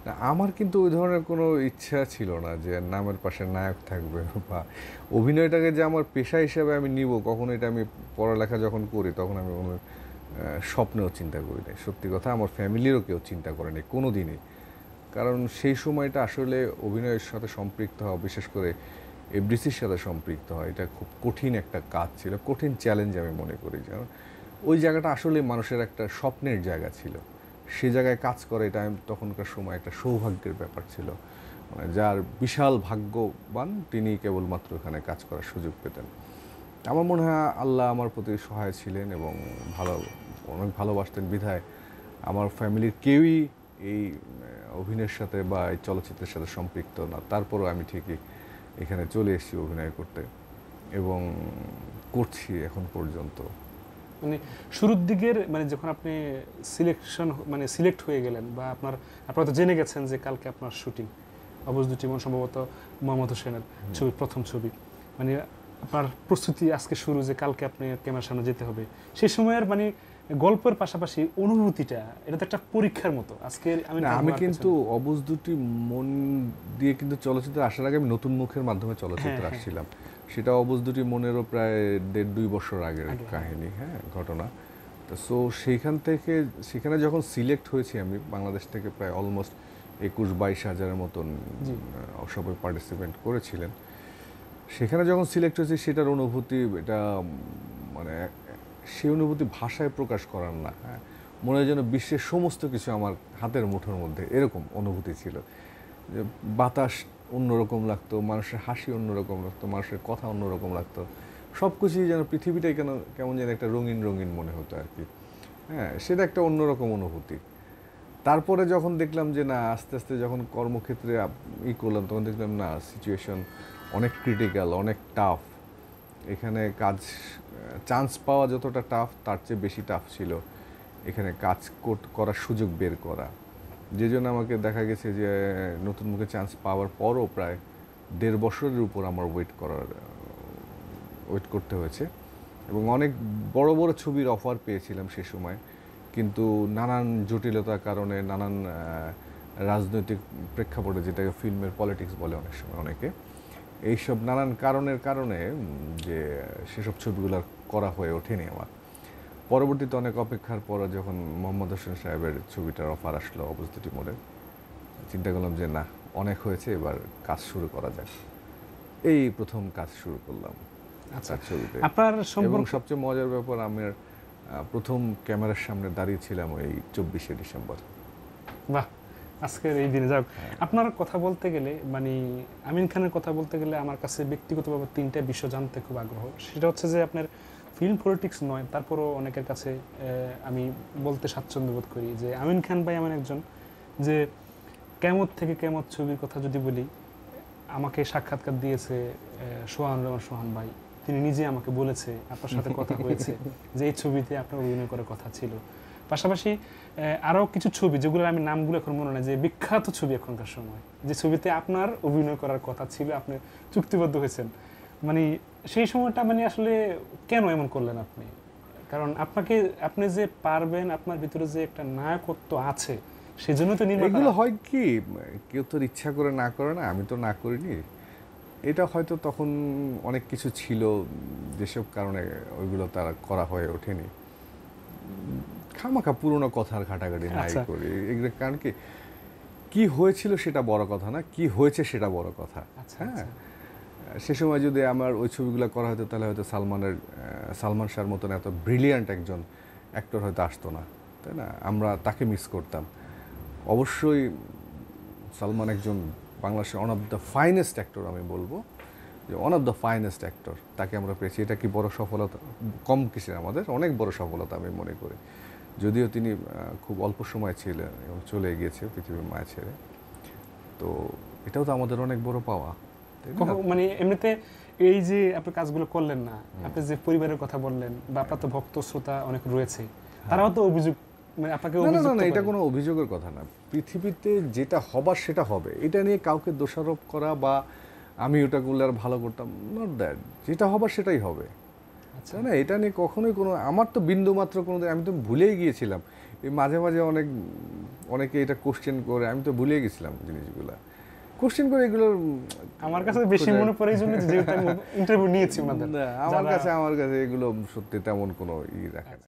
না, আমার কিন্তু ওই ধরনের কোনো ইচ্ছা ছিল না যে নামের পাশে নায়ক থাকবে বা অভিনয়টাকে যে আমার পেশা হিসেবে আমি নিব, কখনো এটা আমি পড়ালেখা যখন করি তখন আমি কোনো স্বপ্নেও চিন্তা করি নাই। সত্যি কথা, আমার ফ্যামিলিরও কেউ চিন্তা করেনি কোনো দিনই। কারণ সেই সময়টা আসলে অভিনয়ের সাথে সম্পৃক্ত হওয়া, বিশেষ করে এফডিসির সাথে সম্পৃক্ত হয়, এটা খুব কঠিন একটা কাজ ছিল, কঠিন চ্যালেঞ্জ আমি মনে করি। কারণ ওই জায়গাটা আসলে মানুষের একটা স্বপ্নের জায়গা ছিল। সে জায়গায় কাজ করে এটা তখনকার সময় একটা সৌভাগ্যের ব্যাপার ছিল। মানে যার বিশাল ভাগ্যবান তিনি কেবলমাত্র এখানে কাজ করার সুযোগ পেতেন। আমার মনে হয় আল্লাহ আমার প্রতি সহায় ছিলেন এবং ভালো, অনেক ভালোবাসতেন বিধায় আমার ফ্যামিলির কেউই এই অভিনয়ের সাথে বা এই চলচ্চিত্রের সাথে সম্পৃক্ত না। তারপরও আমি ঠিকই এখানে চলে এসেছি অভিনয় করতে এবং করছি এখন পর্যন্ত। মানে শুরুর দিকের মানে যখন আপনি সিলেক্ট হয়ে গেলেন বা আপনারা তো জেনে গেছেন যে কালকে আপনার শুটিং অবুঝ দুটি মন, সম্ভবত মোহাম্মদ হোসেনের ছবি, প্রথম ছবি, মানে আপনার প্রস্তুতি আজকে শুরু যে কালকে আপনি ক্যামেরার সামনে যেতে হবে, সেই সময়ের মানে গল্পের পাশাপাশি অনুভূতিটা, এটা তো একটা পরীক্ষার মতো। আজকে আমি কিন্তু অবুঝ দুটি মন দিয়ে কিন্তু চলচ্চিত্রে আসার আগে আমি নতুন মুখের মাধ্যমে চলচ্চিত্রে আসছিলাম। সেটা অবুঝ দুটি মনেরও প্রায় 1.5-2 বছর আগের কাহিনী, হ্যাঁ, ঘটনা। তো সেখানে যখন সিলেক্ট হয়েছি আমি, বাংলাদেশ থেকে প্রায় অলমোস্ট 21-22 হাজারের মতন সবাই পার্টিসিপেন্ট করেছিলেন। সেখানে যখন সিলেক্ট হয়েছি সেটার অনুভূতি, এটা মানে সেই অনুভূতি ভাষায় প্রকাশ করার না। হ্যাঁ, মনে হয় যেন বিশ্বের সমস্ত কিছু আমার হাতের মুঠোর মধ্যে, এরকম অনুভূতি ছিল। যে বাতাস অন্যরকম লাগতো, মানুষের হাসি অন্যরকম লাগতো, মানুষের কথা অন্যরকম লাগতো, সব কিছুই যেন পৃথিবীটাই কেমন যেন একটা রঙিন রঙিন মনে হতো আর কি। হ্যাঁ, সেটা একটা অন্যরকম অনুভূতি। তারপরে যখন দেখলাম যে না, আস্তে আস্তে যখন কর্মক্ষেত্রে করলাম, তখন দেখলাম না, সিচুয়েশন অনেক ক্রিটিক্যাল, অনেক টাফ। এখানে চান্স পাওয়া যতটা টাফ, তার চেয়ে বেশি টাফ ছিল এখানে কাজ করার সুযোগ বের করা। যে জন্য আমাকে দেখা গেছে যে নতুন মুখে চান্স পাওয়ার পরও প্রায় 1.5 বছরের উপর আমার ওয়েট করতে হয়েছে এবং অনেক বড় বড় ছবির অফার পেয়েছিলাম সে সময়। কিন্তু নানান জটিলতার কারণে, নানান রাজনৈতিক প্রেক্ষাপটে, যেটাকে ফিল্মের পলিটিক্স বলে অনেক সময় অনেকে, এইসব নানান কারণে যে সেসব ছবিগুলো করা হয়ে ওঠেনি আমার। পরবর্তীতে অনেক অপেক্ষার পর যখন মোহাম্মদ হোসেন সাহেবের ছবিটার অফার আসলো অবুঝ দুটি মনে, চিন্তা করলাম যে না, অনেক হয়েছে, এবার কাজ শুরু করা যাক। এই প্রথম কাজ শুরু করলাম তার ছবিতে। এবং সবচেয়ে মজার ব্যাপার, আমার প্রথম ক্যামেরার সামনে দাঁড়িয়েছিলাম ওই 24শে ডিসেম্বর। বাহ, আজকের এই দিনে যাক। আপনার কথা বলতে গেলে, মানে আমিন খানের কথা বলতে গেলে আমার কাছে ব্যক্তিগতভাবে 3টা বিষয় জানতে খুব আগ্রহ। সেটা হচ্ছে যে আপনার ফিল্ম পলিটিক্স নয়, তারপরও অনেকের কাছে আমি বলতে স্বাচ্ছন্দ্য বোধ করি যে আমিন খান ভাই এমন একজন যে কেমত থেকে কেমত ছবির কথা যদি বলি, আমাকে সাক্ষাৎকার দিয়েছে সোহান ভাই, তিনি নিজে আমাকে বলেছে আপনার সাথে কথা হয়েছে যে এই ছবিতে আপনার অভিনয় করার কথা ছিল। পাশাপাশি আরও কিছু ছবি যেগুলো আমি নামগুলো এখন মনে নেই, যে বিখ্যাত ছবি এখনকার সময়, যে ছবিতে আপনার অভিনয় করার কথা ছিল, আপনি চুক্তিবদ্ধ হয়েছেন, মানে সেই সময়টা মানে আসলে কেন এমন করলেন আপনি? কারণ আপনি যে পারবেন, আপনার ভিতরে যে একটা নায়কত্ব আছে, সেজন্য তো এগুলো হয় কি, কেউ তো ইচ্ছা করে না করে না, আমি তো না করিনি। এটা হয়তো তখন অনেক কিছু ছিল যেসব কারণে ওইগুলো তারা করা হয়ে ওঠেনি। খামাখা পুরোনো কথার ঘাটাঘাটি নাই করি এগুলো। কারণ কি হয়েছিল সেটা বড় কথা না, কি হয়েছে সেটা বড় কথা। হ্যাঁ, সে সময় যদি আমার ওই ছবিগুলো করা হতো তাহলে হয়তো সালমান শাহর মতন এত ব্রিলিয়ান্ট একজন অ্যাক্টর হয়তো আসতো না, তাই না? আমরা তাকে মিস করতাম। অবশ্যই সালমান একজন বাংলাদেশের one of the finest actor, আমি বলবো যে one of the finest actor, তাকে আমরা পেয়েছি। এটা কি বড় সফলতা? কম কিসের, আমাদের অনেক বড় সফলতা আমি মনে করি। যদিও তিনি খুব অল্প সময় ছিলেন এবং চলে গিয়েছে পৃথিবীর মায়া ছেড়ে, তো এটাও তো আমাদের অনেক বড় পাওয়া। মানে এমনিতে এই যে আপনি কাজগুলো করলেন না, আপনি যে পরিবারের কথা বললেন, বা আপনার তো ভক্ত শ্রোতা অনেক রয়েছে, তারাও তো অভিযোগ, মানে আপনাকে না, এটা কোনো অভিযোগের কথা না। পৃথিবীতে যেটা হবার সেটা হবে, এটা নিয়ে কাউকে দোষারোপ করা বা আমি ওটা করলে আর ভালো করতাম, নট দ্যাট। যেটা হবার সেটাই হবে। আচ্ছা না, এটা নিয়ে কখনোই আমার তো বিন্দু মাত্র কোনো, আমি তো ভুলেই গিয়েছিলাম এই মাঝে মাঝে অনেকে এটা কোশ্চেন করে, আমি তো ভুলে গেছিলাম জিনিসগুলা, কোশ্চেন করে এগুলো আমার কাছে বেশি মনে পড়ে এই জন্য যেহেতু আমি ইন্টারভিউ নিয়েছি ওনাদের। আমার কাছে এগুলো সত্যি তেমন কোনো ই রাখে না।